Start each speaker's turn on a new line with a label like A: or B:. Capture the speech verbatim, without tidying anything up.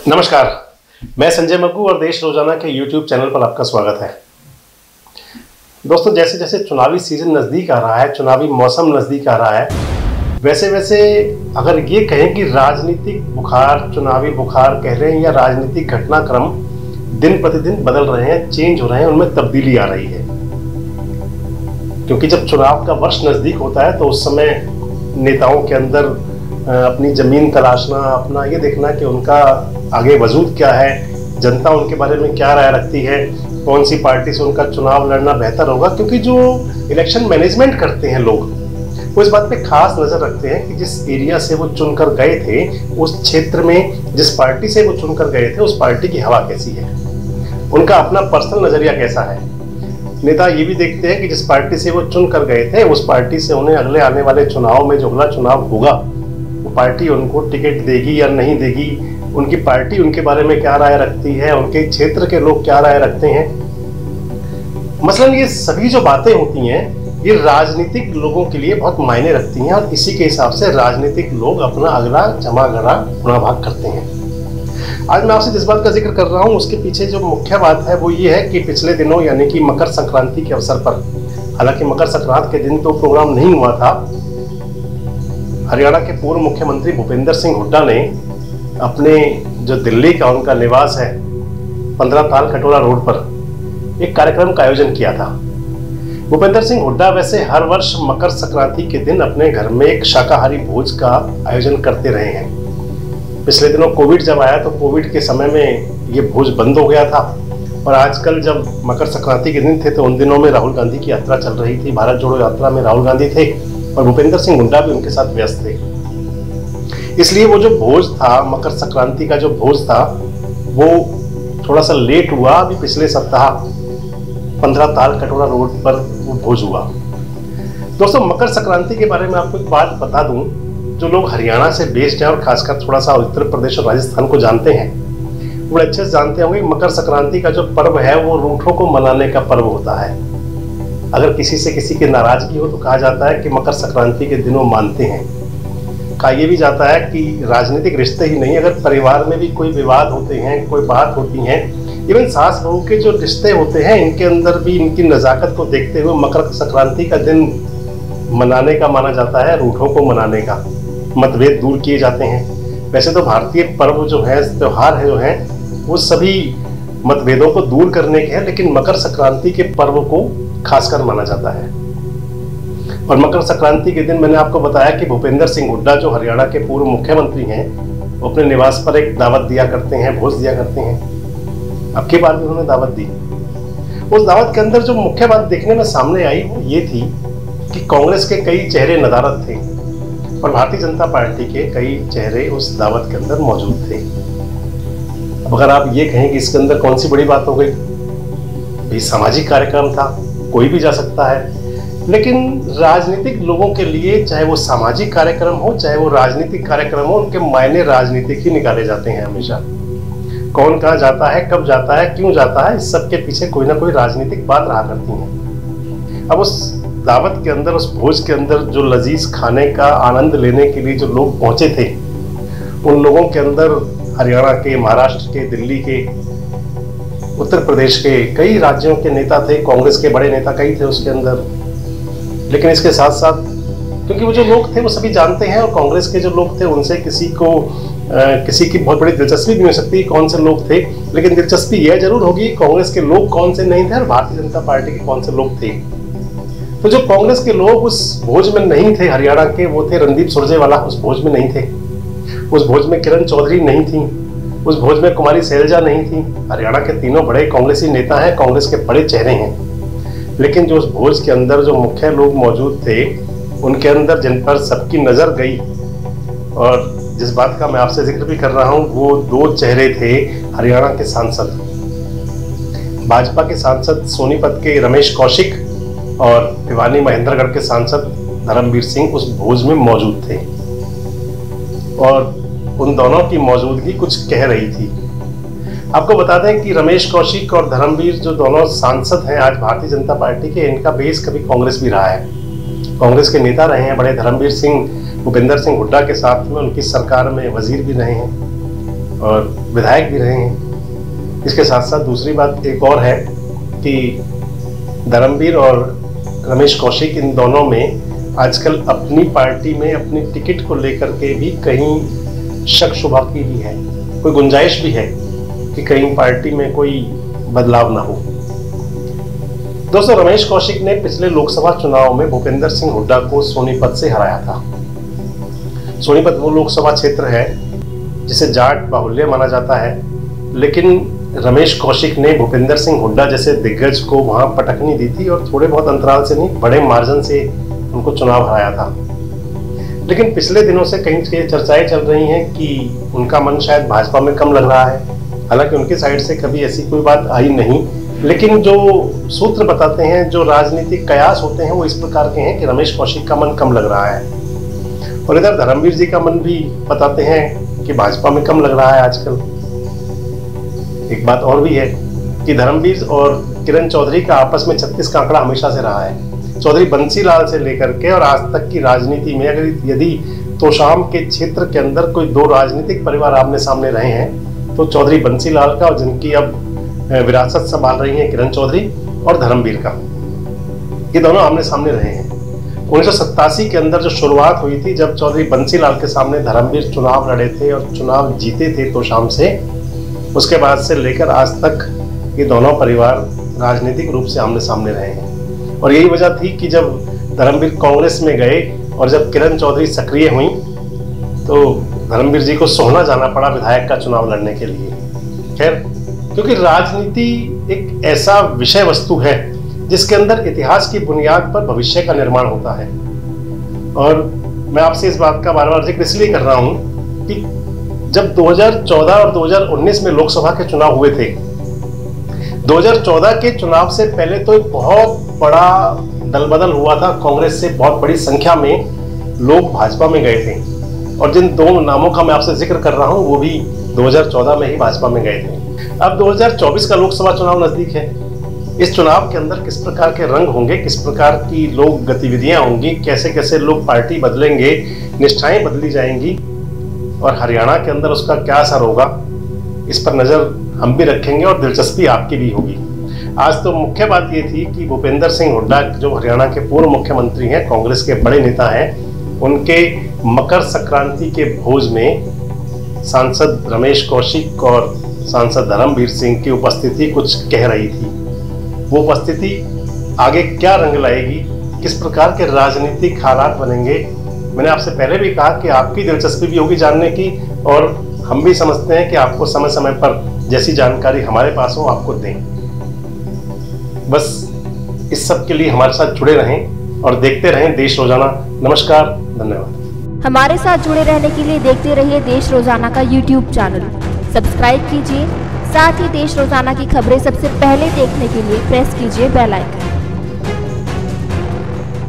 A: नमस्कार, मैं संजय मग्गू और देश रोजाना के यूट्यूब चैनल पर आपका स्वागत है। दोस्तों, जैसे जैसे चुनावी सीजन नज़दीक आ रहा है, चुनावी मौसम नज़दीक आ रहा है, वैसे वैसे अगर ये कहें कि राजनीतिक बुखार, चुनावी बुखार कह रहे हैं या राजनीतिक घटनाक्रम दिन प्रतिदिन बदल रहे हैं, चेंज हो रहे हैं, उनमें तब्दीली आ रही है। क्योंकि जब चुनाव का वर्ष नज़दीक होता है तो उस समय नेताओं के अंदर अपनी ज़मीन तलाशना, अपना ये देखना कि उनका आगे वजूद क्या है, जनता उनके बारे में क्या राय रखती है, कौन सी पार्टी से उनका चुनाव लड़ना बेहतर होगा। क्योंकि जो इलेक्शन मैनेजमेंट करते हैं लोग, वो इस बात पे खास नज़र रखते हैं कि जिस एरिया से वो चुनकर गए थे, उस क्षेत्र में जिस पार्टी से वो चुनकर गए थे, उस पार्टी की हवा कैसी है, उनका अपना पर्सनल नज़रिया कैसा है। नेता ये भी देखते हैं कि जिस पार्टी से वो चुन कर गए थे, उस पार्टी से उन्हें अगले आने वाले चुनाव में जो अगला चुनाव होगा, वो पार्टी उनको टिकट देगी या नहीं देगी, उनकी पार्टी उनके बारे में क्या राय रखती है, उनके क्षेत्र के लोग क्या राय रखते हैं। मसलन ये सभी जो बातें होती हैं, ये राजनीतिक लोगों के लिए बहुत मायने रखती हैं और इसी के हिसाब से राजनीतिक लोग अपना अगला जमा गड़ा गुणा भाग करते हैं। आज मैं आपसे जिस बात का जिक्र कर रहा हूँ, उसके पीछे जो मुख्य बात है वो ये है कि पिछले दिनों यानी कि मकर संक्रांति के अवसर पर, हालांकि मकर संक्रांति के दिन तो प्रोग्राम नहीं हुआ था, हरियाणा के पूर्व मुख्यमंत्री भूपेंद्र सिंह हुड्डा ने अपने जो दिल्ली का उनका निवास है, पंद्रह ताल कटोरा रोड पर एक कार्यक्रम का आयोजन किया था। भूपेंद्र सिंह हुड्डा वैसे हर वर्ष मकर संक्रांति के दिन अपने घर में एक शाकाहारी भोज का आयोजन करते रहे हैं। पिछले दिनों कोविड जब आया तो कोविड के समय में ये भोज बंद हो गया था और आजकल जब मकर संक्रांति के दिन थे तो उन दिनों में राहुल गांधी की यात्रा चल रही थी। भारत जोड़ो यात्रा में राहुल गांधी थे और भूपेंद्र सिंह हुड्डा भी उनके साथ व्यस्त थे। इसलिए वो जो भोज था, मकर संक्रांति का जो भोज था, वो थोड़ा सा लेट हुआ। अभी पिछले सप्ताह पंद्रह ताल कटोरा रोड पर वो भोज हुआ। दोस्तों, मकर संक्रांति के बारे में आपको एक बात बता दूं, जो लोग हरियाणा से बेस्ड हैं और खासकर थोड़ा सा उत्तर प्रदेश और राजस्थान को जानते हैं, वो अच्छे से जानते होंगे मकर संक्रांति का जो पर्व है वो रूठों को मनाने का पर्व होता है। अगर किसी से किसी की नाराजगी हो तो कहा जाता है कि मकर संक्रांति के दिन वो मानते हैं। कहा यह भी जाता है कि राजनीतिक रिश्ते ही नहीं, अगर परिवार में भी कोई विवाद होते हैं, कोई बात होती है, इवन सास बहू के जो रिश्ते होते हैं, इनके अंदर भी इनकी नज़ाकत को देखते हुए मकर संक्रांति का दिन मनाने का माना जाता है, रूठों को मनाने का, मतभेद दूर किए जाते हैं। वैसे तो भारतीय पर्व जो है, त्यौहार है जो है, वो सभी मतभेदों को दूर करने के हैं, लेकिन मकर संक्रांति के पर्व को खासकर माना जाता है। और मकर संक्रांति के दिन मैंने आपको बताया कि भूपेंद्र सिंह हुड्डा जो हरियाणा के पूर्व मुख्यमंत्री हैं, वो अपने निवास पर एक दावत दिया करते हैं, भोज दिया करते हैं। अब की बार भी उन्होंने दावत दी। उस दावत के अंदर जो मुख्य बात देखने में सामने आई वो ये थी कि कांग्रेस के कई चेहरे नदारद थे और भारतीय जनता पार्टी के कई चेहरे उस दावत के अंदर मौजूद थे। अब अगर आप ये कहें कि इसके अंदर कौन सी बड़ी बात हो गई, ये सामाजिक कार्यक्रम था, कोई भी जा सकता है। लेकिन राजनीतिक लोगों के लिए, चाहे वो सामाजिक कार्यक्रम हो, चाहे वो राजनीतिक कार्यक्रम हो, उनके मायने राजनीतिक ही निकाले जाते हैं हमेशा। कौन कहाँ जाता है, कब जाता है, क्यों जाता है, इस सब के पीछे कोई ना कोई राजनीतिक बात रहा करती है। अब उस दावत के अंदर, उस भोज के अंदर जो लजीज खाने का आनंद लेने के लिए जो लोग पहुंचे थे, उन लोगों के अंदर हरियाणा के, महाराष्ट्र के, दिल्ली के, उत्तर प्रदेश के, कई राज्यों के नेता थे, कांग्रेस के बड़े नेता कई थे उसके अंदर। लेकिन इसके साथ साथ, क्योंकि वो जो लोग थे वो सभी जानते हैं और कांग्रेस के जो लोग थे उनसे किसी को आ, किसी की बहुत बड़ी दिलचस्पी भी हो सकती है कौन से लोग थे, लेकिन दिलचस्पी यह जरूर होगी कांग्रेस के लोग कौन से नहीं थे और भारतीय जनता पार्टी के कौन से लोग थे। तो जो कांग्रेस के लोग उस भोज में नहीं थे हरियाणा के, वो थे रणदीप सुरजेवाला उस भोज में नहीं थे, उस भोज में किरण चौधरी नहीं थी, उस भोज में कुमारी सैलजा नहीं थी। हरियाणा के तीनों बड़े कांग्रेसी नेता हैं, कांग्रेस के बड़े चेहरे हैं। लेकिन जो उस भोज के अंदर जो मुख्य लोग मौजूद थे, उनके अंदर जिन पर सबकी नजर गई और जिस बात का मैं आपसे जिक्र भी कर रहा हूं, वो दो चेहरे थे हरियाणा के सांसद, भाजपा के सांसद सोनीपत के रमेश कौशिक और भिवानी महेंद्रगढ़ के सांसद धर्मवीर सिंह उस भोज में मौजूद थे और उन दोनों की मौजूदगी कुछ कह रही थी। आपको बता दें कि रमेश कौशिक और धर्मवीर जो दोनों सांसद हैं आज भारतीय जनता पार्टी के, इनका बेस कभी कांग्रेस भी रहा है, कांग्रेस के नेता रहे हैं बड़े। धर्मवीर सिंह भूपेंद्र सिंह हुड्डा के साथ में उनकी सरकार में वजीर भी रहे हैं और विधायक भी रहे हैं। इसके साथ साथ दूसरी बात एक और है कि धर्मवीर और रमेश कौशिक इन दोनों में आजकल अपनी पार्टी में अपनी टिकट को लेकर के भी कहीं शक शुबा की भी है, कोई गुंजाइश भी है कि कहीं पार्टी में कोई बदलाव ना हो। दोस्तों, रमेश कौशिक ने पिछले लोकसभा चुनाव में भूपेंद्र सिंह हुड्डा को सोनीपत से हराया था। सोनीपत वो लोकसभा क्षेत्र है जिसे जाट बाहुल्य माना जाता है, लेकिन रमेश कौशिक ने भूपेंद्र सिंह हुड्डा जैसे दिग्गज को वहां पटकनी दी थी और थोड़े बहुत अंतराल से नहीं, बड़े मार्जिन से उनको चुनाव हराया था। लेकिन पिछले दिनों से कहीं के चर्चाएं चल रही हैं कि उनका मन शायद भाजपा में कम लग रहा है। हालांकि उनकी साइड से कभी ऐसी कोई बात आई नहीं, लेकिन जो सूत्र बताते हैं, जो राजनीतिक कयास होते हैं, वो इस प्रकार के हैं कि रमेश कौशिक का मन कम लग रहा है। और इधर धर्मवीर जी का मन भी बताते हैं कि भाजपा में कम लग रहा है आजकल। एक बात और भी है कि धर्मवीर और किरण चौधरी का आपस में छत्तीस का आंकड़ा हमेशा से रहा है। चौधरी बंसीलाल से लेकर के और आज तक की राजनीति में अगर यदि तोशाम के क्षेत्र के अंदर कोई दो राजनीतिक परिवार आमने सामने रहे हैं तो चौधरी बंसीलाल का, और जिनकी अब विरासत संभाल रही है किरण चौधरी, और धर्मवीर का, ये दोनों आमने सामने रहे हैं। उन्नीस सौ सत्तासी के अंदर जो शुरुआत हुई थी, जब चौधरी बंसीलाल के सामने धर्मवीर चुनाव लड़े थे और चुनाव जीते थे तोशाम से, उसके बाद से लेकर आज तक ये दोनों परिवार राजनीतिक रूप से आमने सामने रहे हैं। और यही वजह थी कि जब धर्मवीर कांग्रेस में गए और जब किरण चौधरी सक्रिय हुई तो धर्मवीर जी को सोहना जाना पड़ा विधायक का चुनाव लड़ने के लिए। खैर, क्योंकि राजनीति एक ऐसा विषय वस्तु है जिसके अंदर इतिहास की बुनियाद पर भविष्य का निर्माण होता है। और मैं आपसे इस बात का बार बार जिक्र इसलिए कर रहा हूं कि जब दो हज़ार चौदह और दो हज़ार उन्नीस में लोकसभा के चुनाव हुए थे, दो हज़ार चौदह के चुनाव से पहले तो एक बहुत बड़ा दलबदल हुआ था। कांग्रेस से बहुत बड़ी संख्या में लोग भाजपा में गए थे, और जिन दो नामों का मैं आपसे जिक्र कर रहा हूं वो भी दो हज़ार चौदह में ही भाजपा में गए थे। अब दो हज़ार चौबीस का लोकसभा चुनाव नजदीक है। इस चुनाव के अंदर किस प्रकार के रंग होंगे, किस प्रकार की लोग गतिविधियां होंगी, कैसे कैसे लोग पार्टी बदलेंगे, निष्ठाएं बदली जाएंगी, और हरियाणा के अंदर उसका क्या असर होगा, इस पर नजर हम भी रखेंगे और दिलचस्पी आपकी भी होगी। आज तो मुख्य बात ये थी कि भूपेंद्र सिंह हुड्डा, जो हरियाणा के पूर्व मुख्यमंत्री हैं, कांग्रेस के बड़े नेता हैं, उनके मकर संक्रांति के भोज में सांसद रमेश कौशिक और सांसद धर्मवीर सिंह की उपस्थिति कुछ कह रही थी। वो उपस्थिति आगे क्या रंग लाएगी, किस प्रकार के राजनीतिक हालात बनेंगे, मैंने आपसे पहले भी कहा कि आपकी दिलचस्पी भी होगी जानने की, और हम भी समझते हैं कि आपको समय समय पर जैसी जानकारी हमारे पास हो आपको दें। बस इस सब के लिए हमारे साथ जुड़े रहें और देखते रहें देश रोजाना। नमस्कार, धन्यवाद।
B: हमारे साथ जुड़े रहने के लिए देखते रहिए देश रोजाना का यूट्यूब चैनल सब्सक्राइब कीजिए। साथ ही देश रोजाना की खबरें सबसे पहले देखने के लिए प्रेस कीजिए बेल आइकन।